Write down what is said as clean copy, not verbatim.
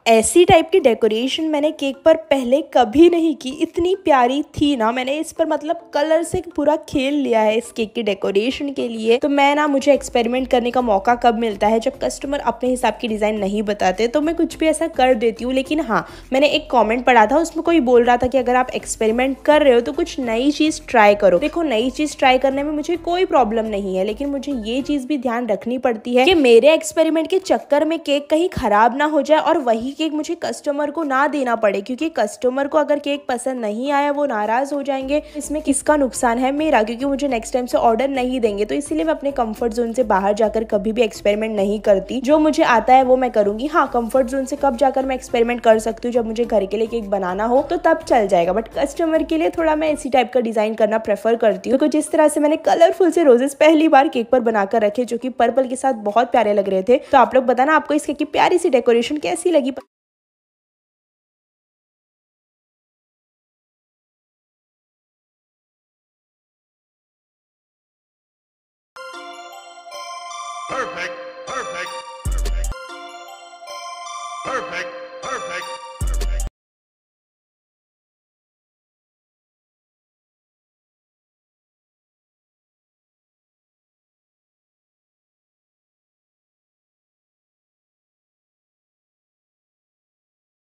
ऐसी टाइप की डेकोरेशन मैंने केक पर पहले कभी नहीं की। इतनी प्यारी थी ना, मैंने इस पर मतलब कलर से पूरा खेल लिया है इस केक की डेकोरेशन के लिए। तो मैं ना, मुझे एक्सपेरिमेंट करने का मौका कब मिलता है, जब कस्टमर अपने हिसाब की डिजाइन नहीं बताते तो मैं कुछ भी ऐसा कर देती हूँ। लेकिन हाँ, मैंने एक कॉमेंट पढ़ा था, उसमें कोई बोल रहा था कि अगर आप एक्सपेरिमेंट कर रहे हो तो कुछ नई चीज ट्राई करो। देखो, नई चीज ट्राई करने में मुझे कोई प्रॉब्लम नहीं है, लेकिन मुझे ये चीज भी ध्यान रखनी पड़ती है कि मेरे एक्सपेरिमेंट के चक्कर में केक कहीं खराब ना हो जाए और वही केक मुझे कस्टमर को ना देना पड़े, क्योंकि कस्टमर को अगर केक पसंद नहीं आया वो नाराज हो जाएंगे। इसमें किसका नुकसान है? मेरा, क्योंकि मुझे नेक्स्ट टाइम से ऑर्डर नहीं देंगे। तो इसीलिए मैं अपने कंफर्ट जोन से बाहर जाकर कभी भी एक्सपेरिमेंट नहीं करती। जो मुझे आता है वो मैं करूंगी। हाँ, कंफर्ट जोन से कब जाकर मैं एक्सपेरिमेंट कर सकती हूँ, जब मुझे घर के लिए केक बनाना हो तो तब चल जाएगा, बट कस्टमर के लिए थोड़ा मैं इसी टाइप का डिजाइन करना प्रेफर करती हूँ। तो कुछ इस तरह से मैंने कलरफुल से रोजेस पहली बार केक पर बनाकर रखे, जो कि पर्पल के साथ बहुत प्यारे लग रहे थे। तो आप लोग बताना आपको इस केक की प्यारी सी डेकोरेशन कैसी लगी। Perfect, perfect, perfect, perfect, perfect.